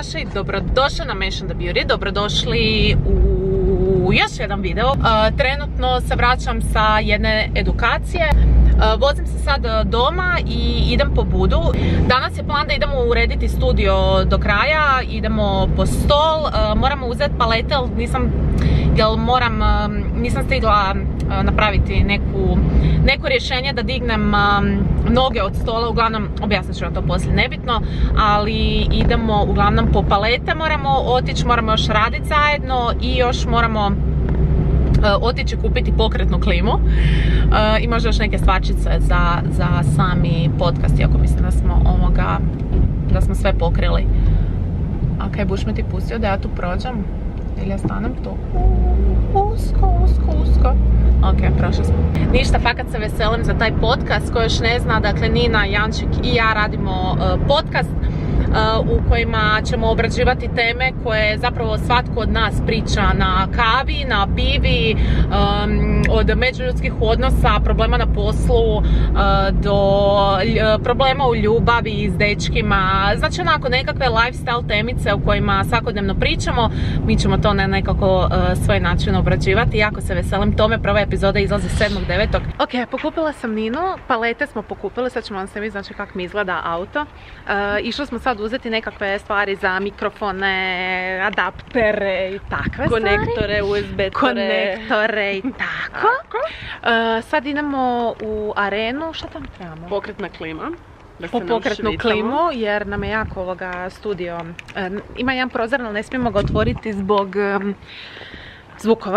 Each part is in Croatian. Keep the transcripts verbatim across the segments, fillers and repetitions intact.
Nataša i dobrodošli na Mesh and the Beauty, dobrodošli u još jedan video. Uh, trenutno se vraćam sa jedne edukacije, uh, vozim se sad doma i idem po Budu. Danas je plan da idemo urediti studio do kraja, idemo po stol, uh, moramo uzeti palete, ali nisam, jel moram, uh, nisam stigla uh, napraviti neku, neko rješenje da dignem um, noge od stola, uglavnom objasnit ću vam to poslije, nebitno, ali idemo uglavnom po palete, moramo otići, moramo još raditi zajedno i još moramo uh, otići kupiti pokretnu klimu uh, i možda još neke stvarčice za, za sami podcast, iako mislim da smo ovoga, da smo sve pokrili. A kaj buš me ti pustio da ja tu prođem? Ili ja stanem tu? Usko, usko, usko. Ok, prošli smo. Ništa, fakat se veselim za taj podcast. Ko još ne zna, dakle Nina, Jančik i ja radimo uh, podcast uh, u kojima ćemo obrađivati teme koje zapravo svatko od nas priča na kavi, na pivi, um, od međuljudskih odnosa, problema na poslu, uh, do uh, problema u ljubavi s dečkima. Znači onako nekakve lifestyle temice u kojima svakodnevno pričamo. Mi ćemo to na nekako uh, svoj način obrađivati. Jako se veselim tome. Prva epizoda izlazi sedmog devetog Ok, pokupila sam Ninu, palete smo pokupili, sad ćemo vam se mi znači kako mi izgleda auto. Uh, išli smo sad uzeti nekakve stvari za mikrofone, adaptere i takve konektore, stvari. U S B-tore. Konektore i tako. Uh, sad idemo u arenu, šta tam trebamo? Pokretna klima. Da Po pokretnu klimu, jer nam je jako ovoga studio. Um, ima jedan prozor, ali ne smijemo ga otvoriti zbog um, zvukova.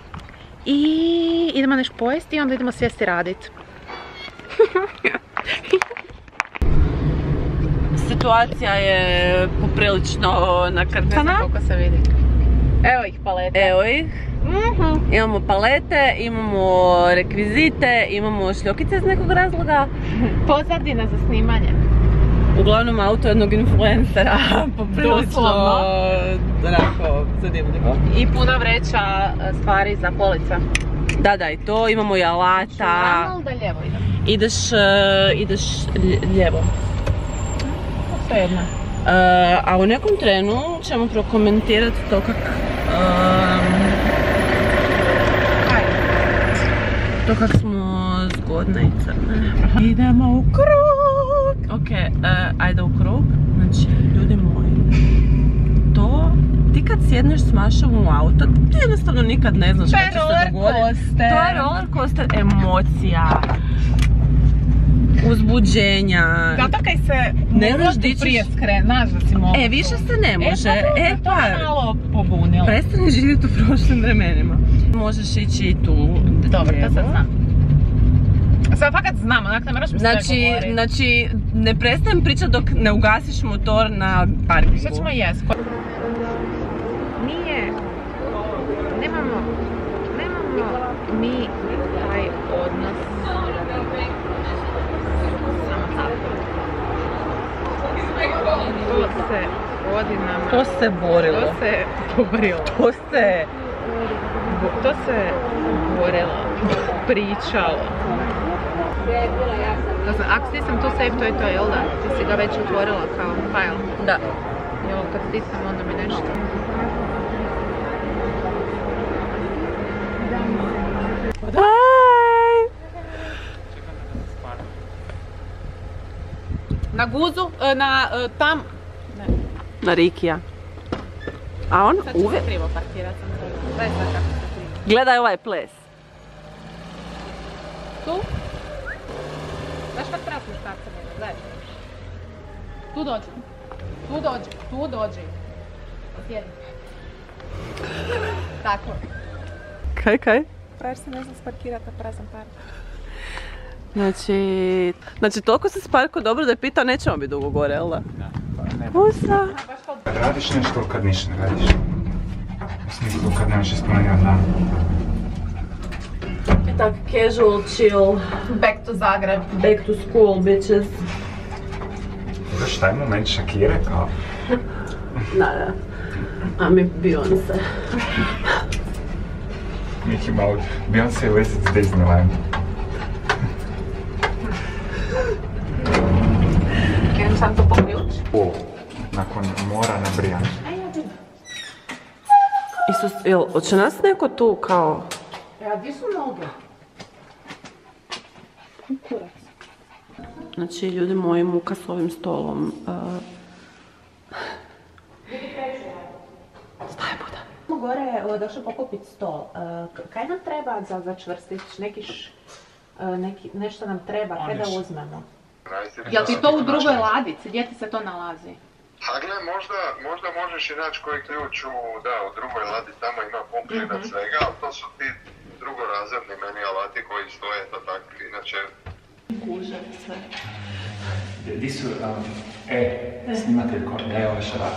I idemo nešto pojesti i onda idemo sjesti radit. Situacija je poprilično nakrcana. Koliko se vidi. Evo ih palete. Evo ih. Mm-hmm. Imamo palete, imamo rekvizite, imamo šljokice iz nekog razloga. Pozadina za snimanje. Uglavnom auto jednog influencera, poprilično onako zanimljivo. I puna vreća stvari za polica. Da, da, i to, imamo i alata. Šuramo li da lijevo idem? Ideš, uh, ideš lijevo. Sve jedno. Uh, a u nekom trenu ćemo prokomentirati to kak... Um, to kak smo zgodne i crne. Idemo u krug! Ok, uh, ajde u krug. Znači, ljudi moji, to, ti kad sjedneš s Mašom u auto, ti jednostavno nikad ne znaš kada će se dogoditi. To je roller coaster emocija, uzbuđenja. Zato kaj se ne znaš di prije skrenaš da si mogu. E, više se ne može. E, e pa, to malo pobunilo. Prestani živjeti u prošlim vremenima. Možeš ići i tu. Dobro, to sad znam. Sad fakat znam, onak ne moraš mi sve znači, govoriti. znači, ne prestajem pričati dok ne ugasiš motor na parkingu. Što ćemo jest? Nije, nemamo, nemamo mi taj odnos. To se godinama... To se borilo. To se borilo. To se... To se borilo, pričalo. Ako stisam tu save, to je to, jel da? Ti si ga već otvorila kao file. Da. Jel, kad stisam onda mi nešto. Hi! Na guzu, na tam... Ne. Na Rikija. A on Sad ću uvijek... se krivo parkirat, sam rekla. Daj sad kako se krivo. Gledaj ovaj ples. Tu? Znaš kad prasniš starca njega, daj. Tu dođi. Tu dođi, tu dođi. Sjedni. Tako. Kaj, kaj? Praviš se ne znam sparkirati na prazan park. Znači... Znači, toliko se sparko dobro da je pitao, nećemo biti dugo gore, jel da? Da. Usa! Radiš nešto kad ništa ne radiš. U smislu kad nemaš ispunjenja dana. I tak casual, chill, Back to Zagreb. back to school, bitches. Imaš taj moment Shakire kao... Da, da. A mi Beyoncé. Mickey Mouse. Beyoncé u Essex Disneyland. Krenut sam to po ključ. O, nakon mora na Brijanu. Što, jel, hoće nas neko tu kao... Ja, gdje su noge? Kurac. Znači, ljudi moji, muka s ovim stolom. Uh... Staj Buda. Smo gore došli pokupiti stol. Uh, kaj nam treba za začvrstić? Neki š... Uh, neki, nešto nam treba, kaj da uzmemo? Jel ti to u drugoj ladici? Gdje ti se to nalazi? A gle, možda, možda možeš i naći koji ključ u, da, u drugoj ladi, tamo ima pun klinac mm-hmm. svega, ali to su ti drugorazredni meni alati koji stoje, to tako, inače... Kuže sve. Di su, um, e, snimatelj, da je ovaj šarak.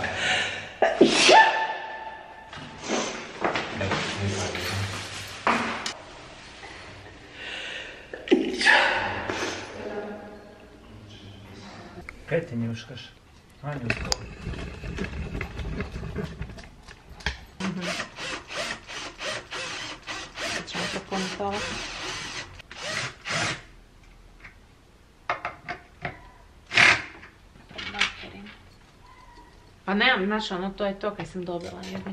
Kaj ti njuškaš? Ajde u stolu. Sad ćemo to puniti ovo. Pa nemam, znaš, ono, to je to kaj sam dobila jednog.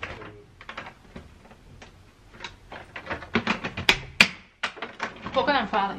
Koliko nam fali?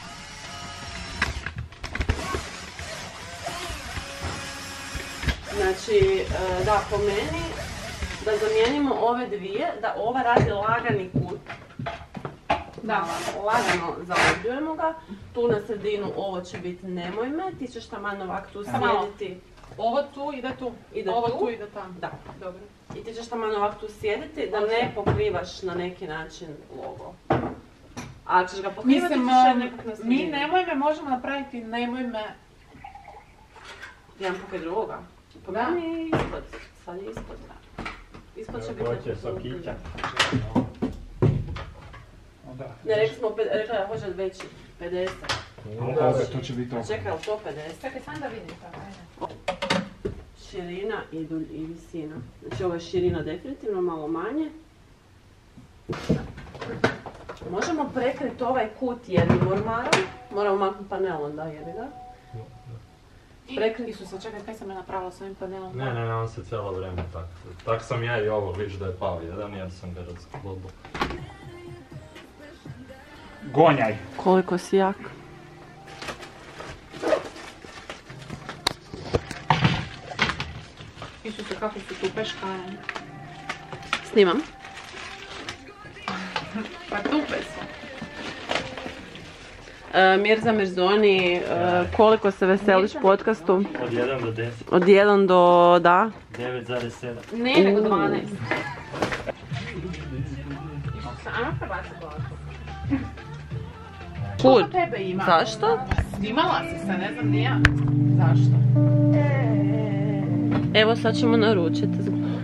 Znači, da, po meni, da zamijenimo ove dvije, da ova radi lagani kut. Da, lagano zaobljujemo ga. Tu na sredinu ovo će biti nemoj me, ti ćeš taman ovak tu sjediti. Ovo tu ide tu, ide ovo tu. tu ide tamo. Da. Dobro. I ti ćeš taman ovak tu sjediti, da ne pokrivaš na neki način logo. A ako ćeš ga pokrivati, ti ćeš nekak na sredinu. Mi nemoj me možemo napraviti nemoj me... Jedan pokraj drugoga. Po meni ispod, sad je ispod, da. Ispod će biti Hoće sokića. Ne, rekli smo, rekla da hoće veći, pedeset. Ovo, to će biti ovo. Čekaj, ali to pedeset? Čekaj, sam da vidim to, ajde. Širina i, dulj, i visina. Znači ovo je širina definitivno malo manje. Možemo prekriti ovaj kut jednim ormarom. Moramo maknuti panel onda, jebi ga. Prekriti su se, čekaj, kaj sam ja napravila s ovim panelom? Ne, ne, ne, on se cijelo vrijeme tako. Tak sam ja i ovo, vidiš da je pao jedan jer sam ga razglobao. Gonjaj! Koliko si jak. Isuse, kako su tu peškare. Snimam. Pa tupe su. Uh, Mirza Mirzoni, uh, koliko se veseliš podcastu? Od jedan do deset. Od jedan do, da? devet zarez sedam. Ne, nego dvanaest. Isuse, ajmo prebaciti ovako. Koliko tebe ima? Zašto? Snimala si se, ne znam ni ja. Zašto? Evo sad ćemo naručiti.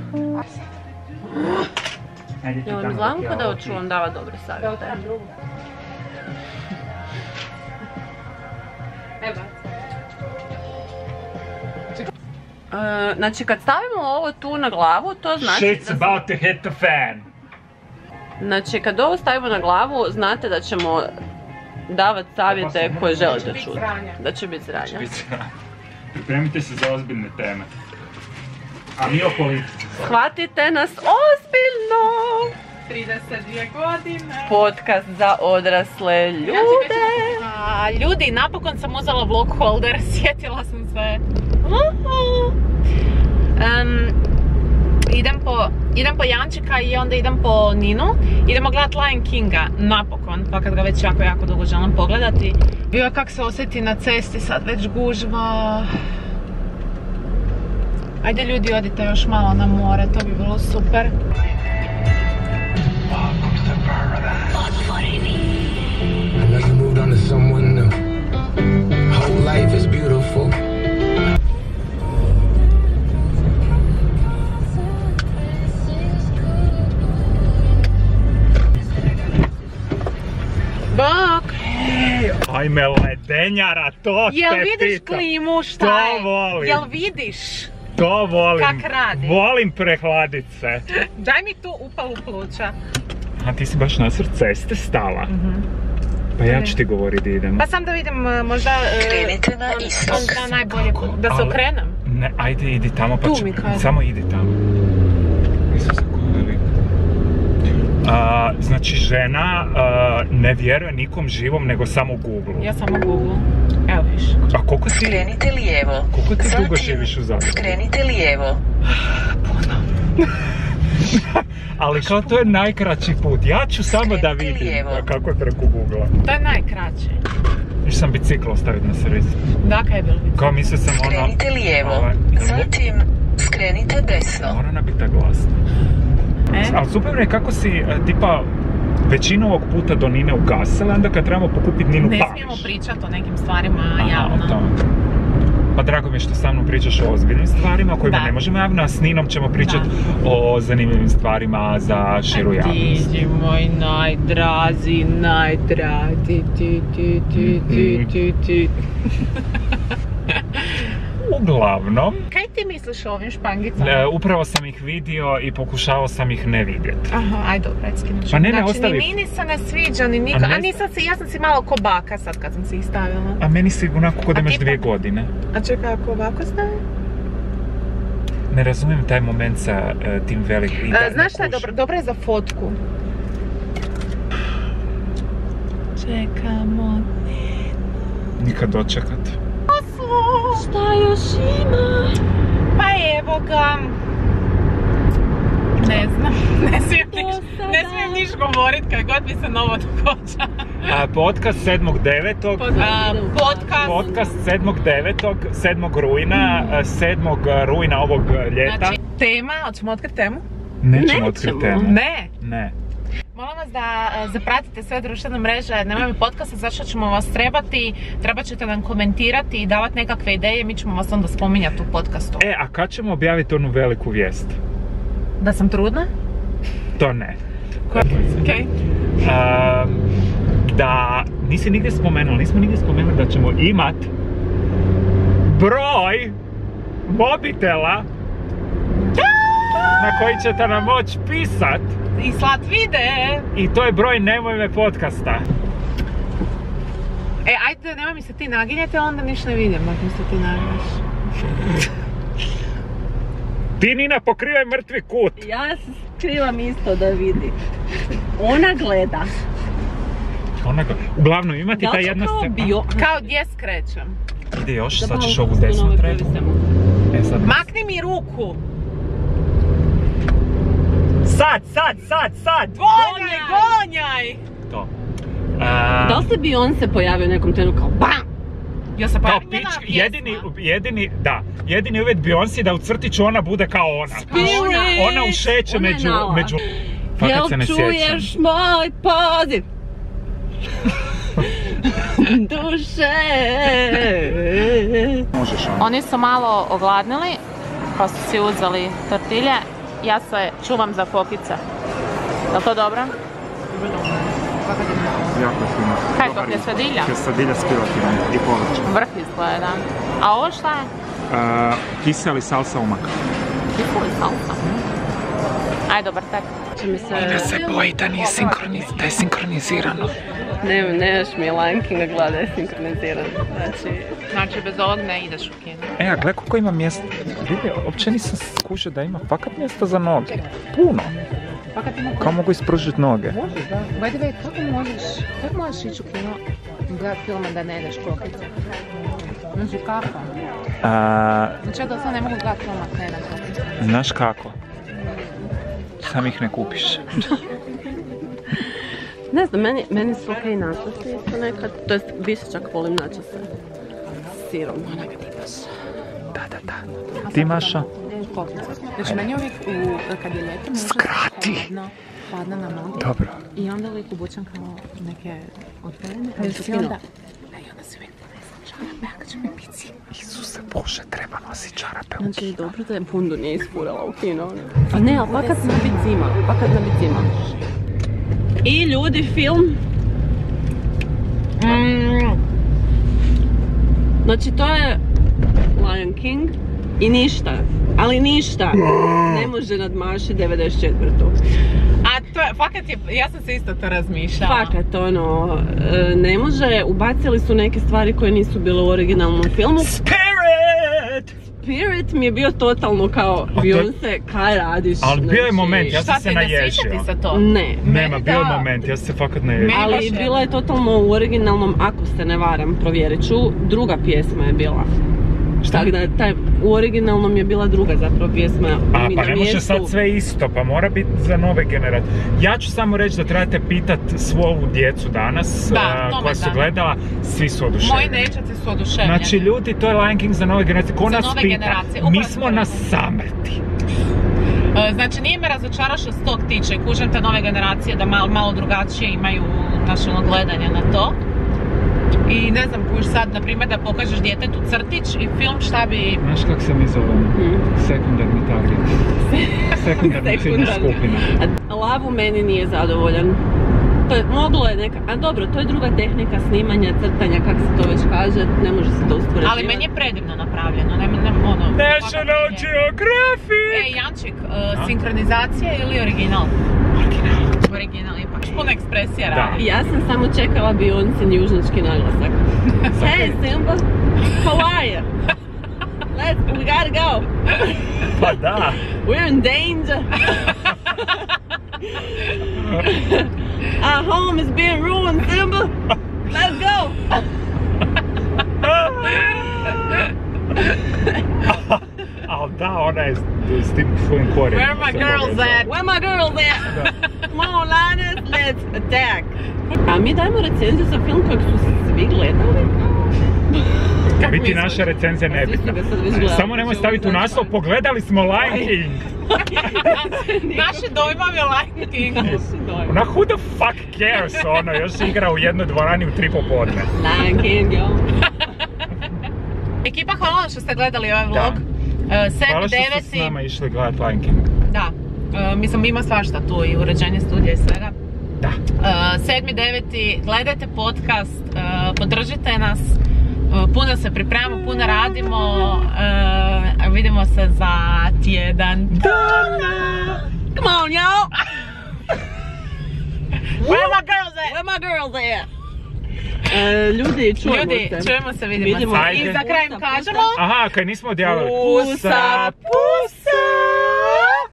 Jel mi gledam kada očuvam dava dobre savjete? Evo trebam drugu. Evo. Uh, znači kad stavimo ovo tu na glavu, to znači Shit's da... about to hit the fan! Znači kad ovo stavimo na glavu, znate da ćemo davati savjete koje želite čuti. Da će biti zranja. Pripremite se za ozbiljne teme. A mi o politici. Shvatite nas ozbiljno! trideset dvije godine. Podcast za odrasle ljude. A, ljudi, napokon sam uzela vlog holder, sjetila sam se. Um, idem, po, idem po Jančika i onda idem po Ninu. Idemo gledat Lion Kinga, napokon, pa kad ga već jako, jako dugo želim pogledati. Bio kak se osjeti na cesti, sad već gužva. Ajde ljudi, odite još malo na more, to bi bilo super. Bok! Ajme ledenjara, to te Jel vidiš pitam. klimu, šta To je? volim. Jel vidiš? To volim. Kak radi? Volim prehladit se. Daj mi tu upalu pluća. A ti si baš nasred ceste stala. Pa ja ću ti govoriti da idemo. Pa sam da vidim možda... Krenite na istok. Onda najbolje, da se Ali- okrenem. Ne, ajde idi tamo pa Tu ću... mi kaže. Samo idi tamo. Isuse, ko je lik? A, znači žena a, ne vjeruje nikom živom nego samo Google. Ja samo Google. Evo viš. A koliko ti... Skrenite lijevo. Koliko ti Zatim, dugo živiš u Zagrebu? Skrenite lijevo. Puno. Ali kao to je najkraći put. Ja ću samo da vidim lijevo. kako je preko Google-a. To je najkraće. Išao sam bicikl ostaviti na servis. Da, kaj je bilo bicikl? Kao mislio sam ono... Skrenite lijevo. Ovaj, Zatim, skrenite desno. mora nam biti ta glasno. E? Ali super je kako si, e, tipa, većinu ovog puta do Nine ugasila, onda kad trebamo pokupiti Ninu Ne pališ. smijemo pričati o nekim stvarima Aha, javno. o tome. Pa drago mi je što sa mnom pričaš o ozbiljnim stvarima o kojima Da. ne možemo javno, a s Ninom ćemo pričati Da. o zanimljivim stvarima za širu javnost. Ti moj najdrazi, najdrazi, ti, ti, ti, ti, ti, ti. Uglavnom, Kaj ti misliš o ovim špangicama? e, upravo sam ih vidio i pokušao sam ih ne vidjeti. Aha, aj dobro, aj skinut ću. Pa ne, ne, znači, ostavi. ni Nini se ne sviđa, ni niko. A ne- A nisam si, ja sam si malo ko baka sad kad sam si ih stavila. A meni si onako kod A imaš tipa- dvije godine. A čekaj, ako ovako stavim? Ne razumijem taj moment sa e, tim velikim... i da, ne Znaš šta je kušam. dobro? Dobro je za fotku. Čekamo. Nikad dočekat. Šta još ima? Pa evo ga. Ne znam, ne smijem niš, ne smijem niš govorit kad god mi se novo događa. A, podcast sedmog devetog A, podcast. Podcast sedmog devetog sedmog rujna, sedmog rujna ovog ljeta. Znači, tema, hoćemo otkriti temu? Nećemo otkriti temu. Ne. Ne. Molim vas da e, zapratite sve društvene mreže, nema mi podcasta, zašto ćemo vas trebati, trebat ćete nam komentirati i davati nekakve ideje, mi ćemo vas onda spominjati u podcastu. E, a kad ćemo objaviti onu veliku vijest? Da sam trudna? To ne. Okej. A, da, nisi nigdje spomenuli, nismo nigdje spomenuli da ćemo imat broj mobitela na koji ćete nam moći pisat. I slat vide. I to je broj Nemoj me podcasta. E, ajde, nemoj mi se ti naginjete, onda niš ne vidim ako mi se ti naginješ. Ti, Nina, pokrivaj mrtvi kut. Ja se skrivam isto da vidi. Ona gleda. Ona ga... Uglavnom, imati Da ta li jedna kao scena. bio? Kao gdje skrećem? Ide još, Da sad ćeš malo ovu desnu nove trebu. previsemo. E, sad. Makni mi ruku! Sad, sad, sad, sad! Gonjaj, gonjaj! To. A, Da li se Beyoncé pojavio u nekom trenu kao BAM! Ja se kao pojavim pič, njena jedini, pjesma. jedini, da, jedini uvjet Beyoncé da u crtiću ona bude kao ona. Spirit! Ona ušeće Ona je među, nala. među... Fakat se ne Jel sjećam. čuješ moj poziv? Duše! Možeš ono. Oni su malo ogladnili, pa su si uzeli tortilje. Ja se čuvam za kokice. Je li to dobro? Jako je fino. Kaj je to, quesadilla? Quesadilla s piletinom i povrćem. Vrh izgleda. A ovo šta je? Uh, kiseli salsa umak. Kiseli salsa. Aj, dobar tek. Mi se... boji da nije sinkroniz, da je sinkronizirano. Ne, nemaš mi lankinga gleda da je sinkronizirano. Znači... Znači, bez ovog ne ideš u kino. E, a gledaj koliko ima mjesta. Vidi, uopće nisam skušao da ima fakat mjesta za noge. Puno. Pa kad ima Kao mogu ispružiti noge. Možeš, da. By the way, kako možeš, kako možeš ići u kino gledat filma da ne jedeš kokice? Znači, kako? A, Znači, ja da sad ne mogu gledat film ako ne jedem kokice. znaš kako? Sam ih ne kupiš. Ne znam, meni, meni su okej načasi isto nekad. To jest, više čak volim načase. S sirom. Onak ti baš. Da, da, da. Ti, Maša? Kokice. Znači, meni uvijek, u, kad je ljeto, može Skrati. hladno, hladno na noge. Dobro. I onda uvijek obučem kao neke otvorene. Kaj I su onda, fino? a i onda se uvijek ponesam čarape, ako će mi pici. Isuse Bože, treba nositi čarape. Znači, dobro da je bundu nije isfurala u kino. A ne, ali fakat na bicima. Fakat na bicima. I ljudi, film. Mm, Znači, to je Lion King i ništa, ali ništa ne može nadmašiti devedeset četvrtu. a to je, fakat je, ja sam se isto to razmišljala. Fakat, ono, e, ne može, ubacili su neke stvari koje nisu bile u originalnom filmu. Spirit! Spirit mi je bio totalno kao Beyoncé, kaj radiš? Ali bio je moment, ja Šta sam se te ne naježio. sviđa ti se to? Ne. Nema, bio je da. moment, ja sam se fakat naježio. Meni Ali baš bila je totalno u originalnom, ako se ne varam, provjerit ću, druga pjesma je bila. Šta? Tako da, taj, u originalnom je bila druga zapravo pjesma. A Mi pa na ne može mjestu. sad sve isto, pa mora biti za nove generacije. Ja ću samo reći da trebate pitat svu ovu djecu danas, Da, a, tome koja su da. gledala, svi su Moji oduševljeni. nećaci su oduševljeni. Znači ljudi, to je Lion King za nove generacije. Ko Za nas nove pita? generacije, Mi upravo smo to. na samrti. E, Znači nije me razočarao što se tog tiče. Kužem te nove generacije da malo, malo drugačije imaju naše ono gledanje na to. I ne znam, kuš sad, na primjer, da pokažeš djetetu crtić i film, šta bi... Znaš kako se mi zovemo? Sekundarni target. Sekundarni ciljna skupina. A Lav u meni nije zadovoljan. To je, moglo je neka, a dobro, to je druga tehnika snimanja, crtanja, kako se to već kaže, ne može se to uspoređivati. Ali meni je predivno napravljeno, ne, ne, ono... National Geographic! E, Jančik, uh, sinkronizacija ili original? Original. Original, ipak puno ekspresija Da. radi. Ja sam samo čekala Beyoncé južnički naglasak. Hey Simba, how are you? Let's, we gotta go. Pa da! We're in danger. Our home is being ruined, Simba. Let's go. Al da, ona je s tim svojim korijenom. Where my girls at? Where my girls at? Come on, Linus, let's attack. A mi dajemo recenziju za film kojeg su svi gledali? Biti naša recenzija nebitna. Samo nemoj staviti u naslov, pogledali smo Lion King. Naše dojmove o Lion Kingu. Ona, who the fuck cares, ono, još igra u jednoj dvorani u tri popodne. Lion King, jo. Ekipa, hvala vam što ste gledali ovaj Da. vlog. sedmi Hvala što ste s deveti nama išli gledat Lion King. Da, E, mislim ima svašta tu i uređenje studija i svega. Da. sedmi deveti gledajte podcast, e, podržite nas, e, puno se pripremamo, puno radimo, e, vidimo se za tjedan dana. Come on, y'all. Where my girls at? Where my girls at? E, ljudi, čujemo Ljudi, se. čujemo se, vidimo, Vidimo se. se. I za kraj im Pusa, kažemo... Aha, kaj nismo odjavili. Pusa, pusa!